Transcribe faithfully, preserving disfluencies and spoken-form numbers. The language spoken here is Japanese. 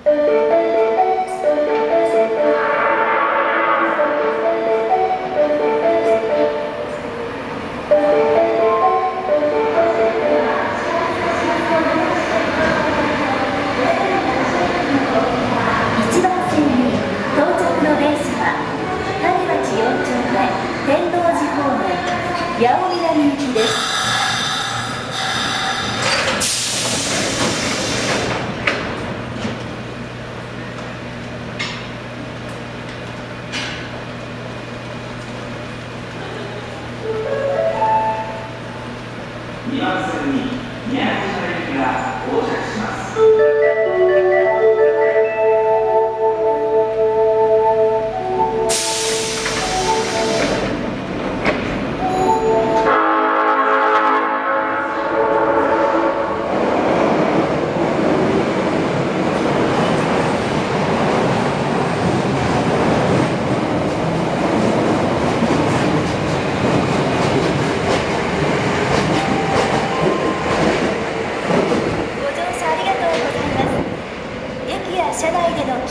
八尾南行きです。 にばん線に宮古島行きが到着します。 車内での